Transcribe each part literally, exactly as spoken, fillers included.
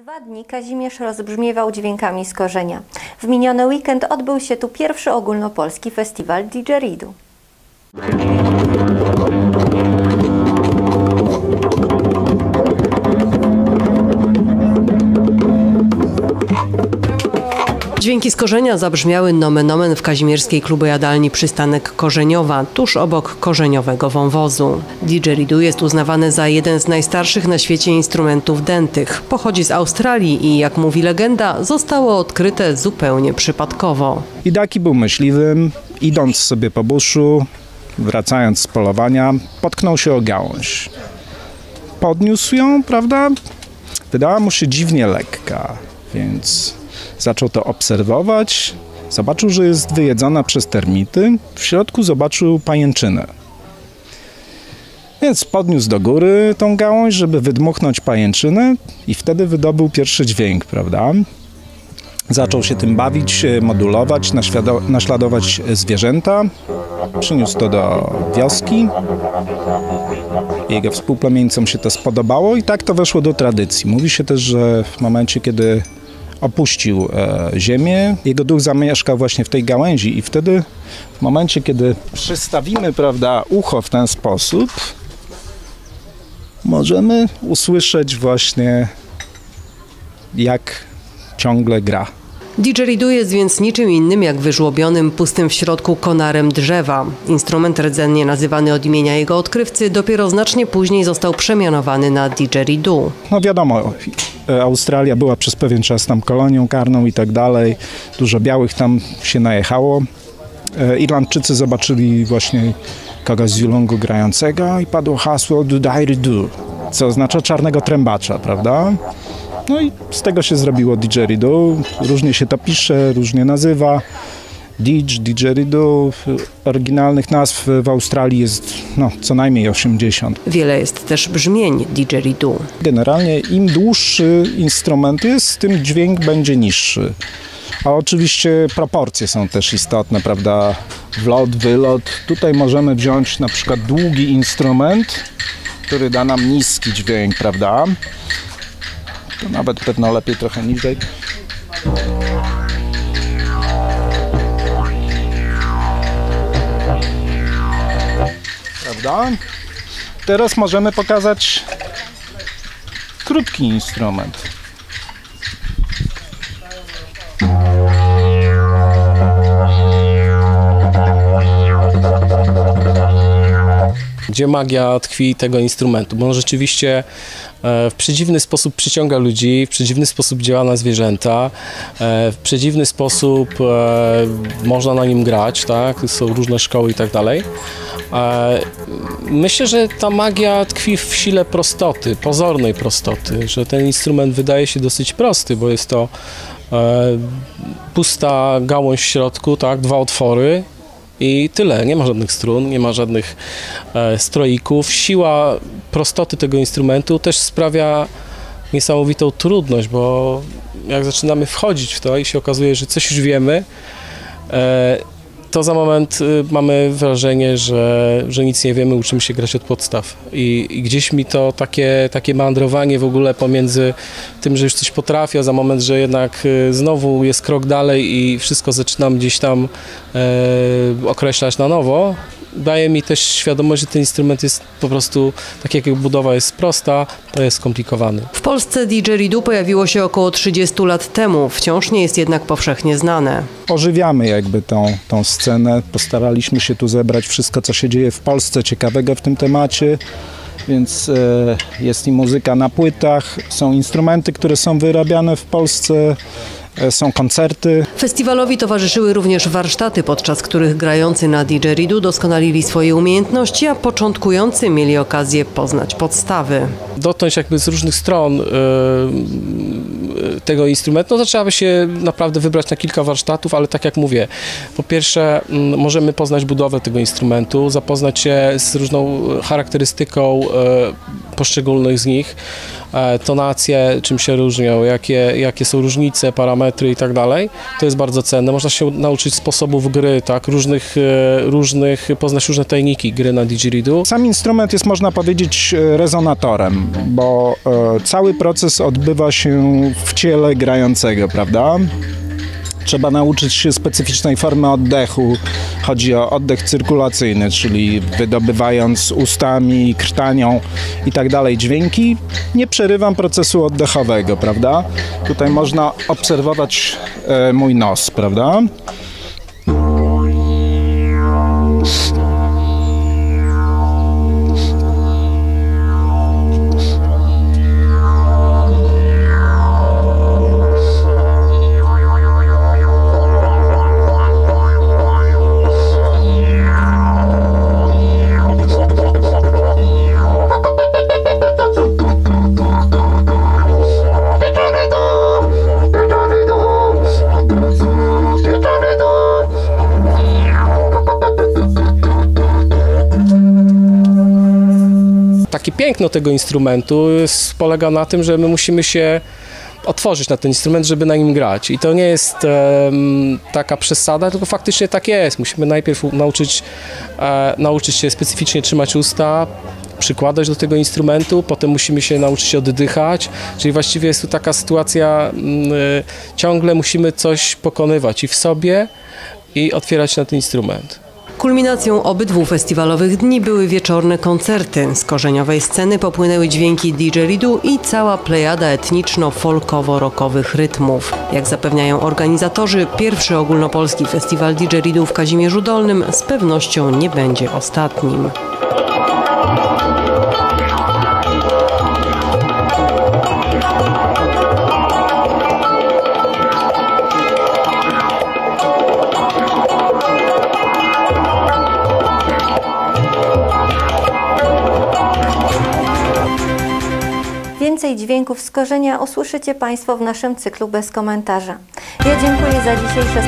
Dwa dni Kazimierz rozbrzmiewał dźwiękami z korzenia. W miniony weekend odbył się tu pierwszy ogólnopolski festiwal didżeridu. Dźwięki z korzenia zabrzmiały nomen omen w kazimierskiej klubojadalni Przystanek Korzeniowa, tuż obok korzeniowego wąwozu. Didżeridu jest uznawany za jeden z najstarszych na świecie instrumentów dętych. Pochodzi z Australii i, jak mówi legenda, zostało odkryte zupełnie przypadkowo. Idaki był myśliwym, idąc sobie po buszu, wracając z polowania, potknął się o gałąź. Podniósł ją, prawda? Wydała mu się dziwnie lekka, więc zaczął to obserwować, zobaczył, że jest wyjedzona przez termity, w środku zobaczył pajęczynę. Więc podniósł do góry tą gałąź, żeby wydmuchnąć pajęczynę i wtedy wydobył pierwszy dźwięk, prawda? Zaczął się tym bawić, modulować, naśladować zwierzęta. Przyniósł to do wioski. Jego współplemieńcom się to spodobało i tak to weszło do tradycji. Mówi się też, że w momencie, kiedy opuścił e, ziemię, jego duch zamieszkał właśnie w tej gałęzi i wtedy w momencie, kiedy przystawimy, prawda, ucho w ten sposób, możemy usłyszeć właśnie, jak ciągle gra. Didżeridu jest więc niczym innym jak wyżłobionym, pustym w środku konarem drzewa. Instrument rdzennie nazywany od imienia jego odkrywcy dopiero znacznie później został przemianowany na didżeridu. No wiadomo, Australia była przez pewien czas tam kolonią karną i tak dalej. Dużo białych tam się najechało. Irlandczycy zobaczyli właśnie kogoś z Yulungu grającego i padło hasło didżeridu, co oznacza czarnego trębacza, prawda? No i z tego się zrobiło didżeridu. Różnie się to pisze, różnie nazywa. Didż, didżeridu. Oryginalnych nazw w Australii jest no, co najmniej osiemdziesiąt. Wiele jest też brzmień didżeridu. Generalnie im dłuższy instrument jest, tym dźwięk będzie niższy. A oczywiście proporcje są też istotne, prawda? Wlot, wylot. Tutaj możemy wziąć na przykład długi instrument, który da nam niski dźwięk, prawda? To nawet pewno lepiej trochę niżej. Prawda? Teraz możemy pokazać krótki instrument. Gdzie magia tkwi tego instrumentu, bo on rzeczywiście w przedziwny sposób przyciąga ludzi, w przedziwny sposób działa na zwierzęta, w przedziwny sposób można na nim grać, tak? Są różne szkoły i tak dalej. Myślę, że ta magia tkwi w sile prostoty, pozornej prostoty, że ten instrument wydaje się dosyć prosty, bo jest to pusta gałąź w środku, tak? Dwa otwory. I tyle, nie ma żadnych strun, nie ma żadnych e, stroików. Siła prostoty tego instrumentu też sprawia niesamowitą trudność, bo jak zaczynamy wchodzić w to i się okazuje, że coś już wiemy, e, to za moment y, mamy wrażenie, że, że nic nie wiemy, uczymy się grać od podstaw. I, i gdzieś mi to takie, takie meandrowanie w ogóle pomiędzy tym, że już coś potrafię, a za moment, że jednak y, znowu jest krok dalej i wszystko zaczynam gdzieś tam y, określać na nowo, daje mi też świadomość, że ten instrument jest po prostu, tak jak budowa jest prosta, to jest skomplikowany. W Polsce didżeridu pojawiło się około trzydzieści lat temu, wciąż nie jest jednak powszechnie znane. Ożywiamy jakby tą, tą scenę, postaraliśmy się tu zebrać wszystko, co się dzieje w Polsce ciekawego w tym temacie, więc e, jest i muzyka na płytach, są instrumenty, które są wyrabiane w Polsce, są koncerty. Festiwalowi towarzyszyły również warsztaty, podczas których grający na didżeridu doskonalili swoje umiejętności, a początkujący mieli okazję poznać podstawy. Dotknąć jakby z różnych stron y, tego instrumentu, no to trzeba by się naprawdę wybrać na kilka warsztatów, ale tak jak mówię, po pierwsze y, możemy poznać budowę tego instrumentu, zapoznać się z różną charakterystyką y, poszczególnych z nich. e, tonacje, czym się różnią, jakie, jakie są różnice, parametry i tak dalej. To jest bardzo cenne. Można się nauczyć sposobów gry, tak, różnych, e, różnych poznać różne tajniki gry na didgeridoo. Sam instrument jest, można powiedzieć, rezonatorem, bo e, cały proces odbywa się w ciele grającego, prawda? Trzeba nauczyć się specyficznej formy oddechu. Chodzi o oddech cyrkulacyjny, czyli wydobywając ustami, krtanią i tak dalej dźwięki, nie przerywam procesu oddechowego, prawda? Tutaj można obserwować e, mój nos, prawda? Takie piękno tego instrumentu jest, polega na tym, że my musimy się otworzyć na ten instrument, żeby na nim grać. I to nie jest um, taka przesada, tylko faktycznie tak jest. Musimy najpierw nauczyć, e, nauczyć się specyficznie trzymać usta, przykładać do tego instrumentu, potem musimy się nauczyć się oddychać, czyli właściwie jest tu taka sytuacja, y, ciągle musimy coś pokonywać i w sobie, i otwierać na ten instrument. Kulminacją obydwu festiwalowych dni były wieczorne koncerty. Z korzeniowej sceny popłynęły dźwięki didgeridoo i cała plejada etniczno-folkowo-rockowych rytmów. Jak zapewniają organizatorzy, pierwszy ogólnopolski festiwal didgeridoo w Kazimierzu Dolnym z pewnością nie będzie ostatnim. Więcej dźwięków z korzenia usłyszycie Państwo w naszym cyklu bez komentarza. Ja dziękuję za dzisiejsze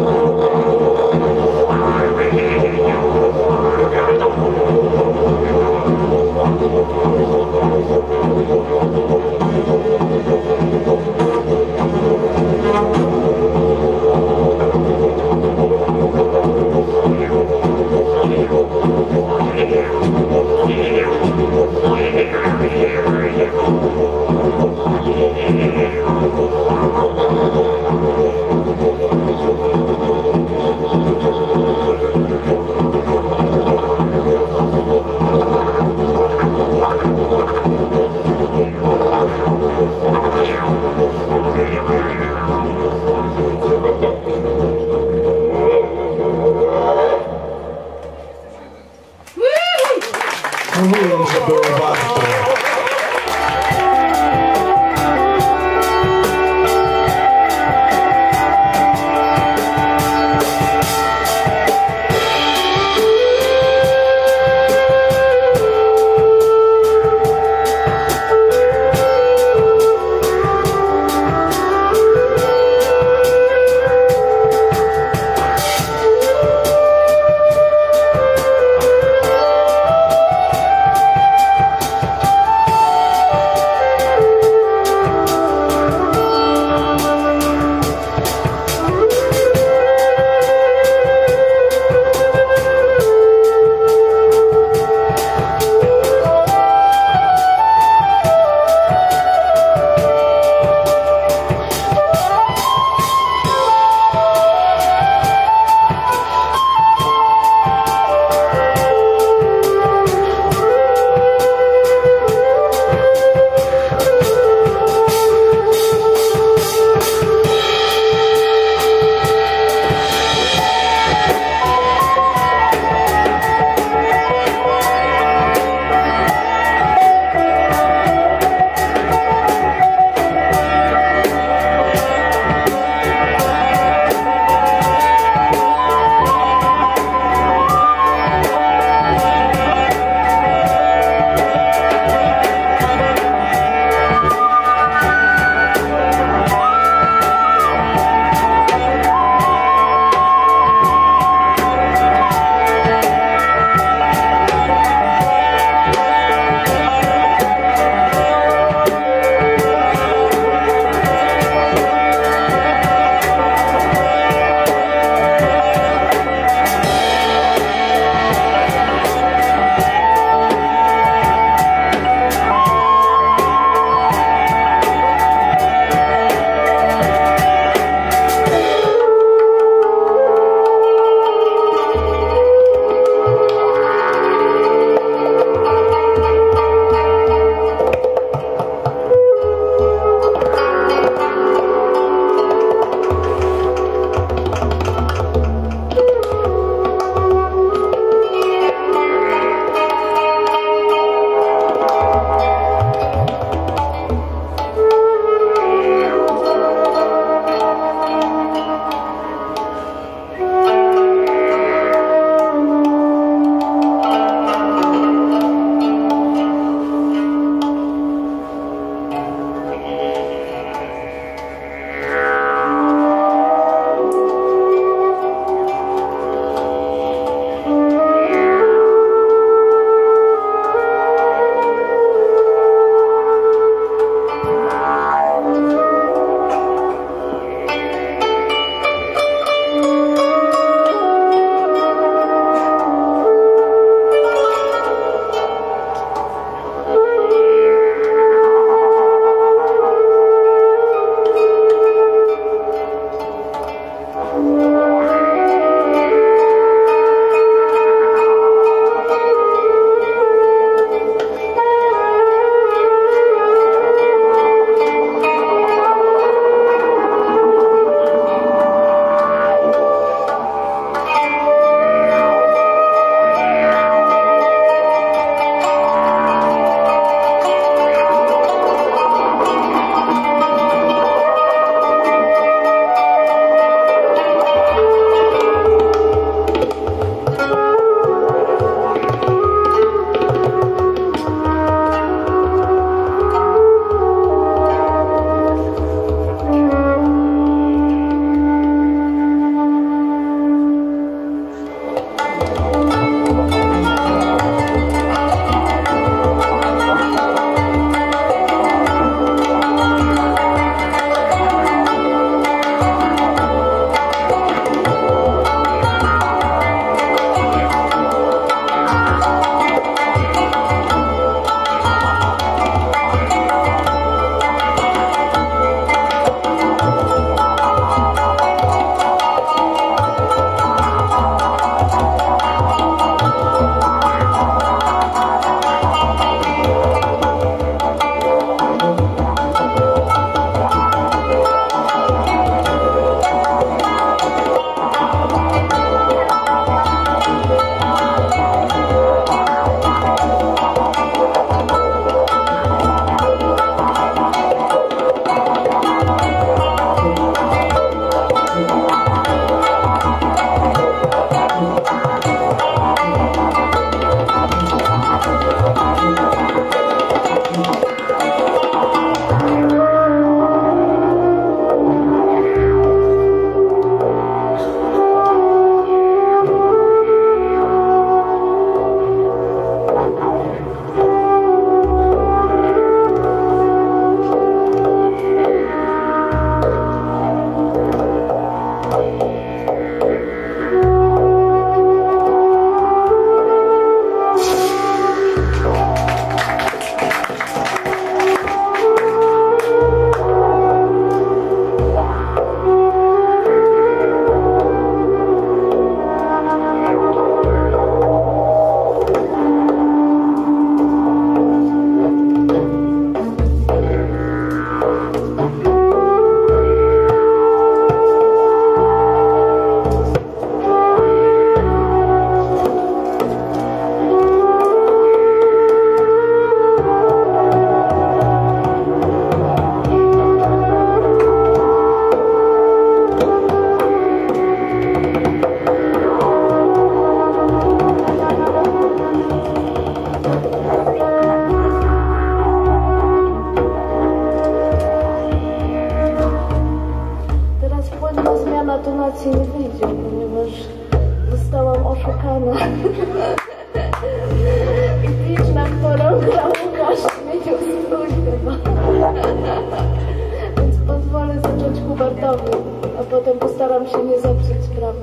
Thank you. nic nie wyjdzie, ponieważ zostałam oszukana. I bicz, na którą grał Łukasz, zmienił strój chyba. Więc pozwolę zacząć Hubertowi, a potem postaram się nie zepsuć sprawy.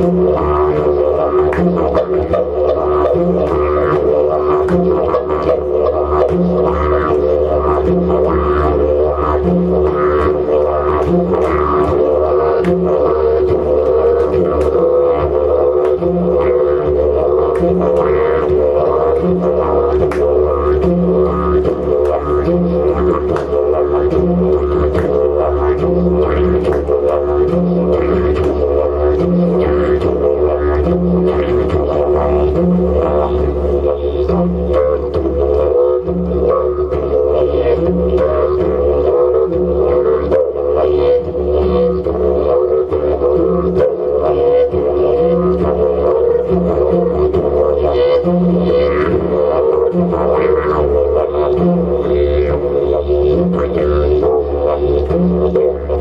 Thank you.